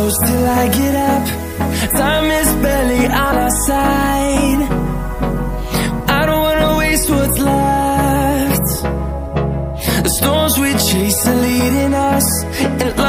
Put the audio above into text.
close till I get up. Time is barely on our side. I don't wanna waste what's left. The storms we chase are leading us, and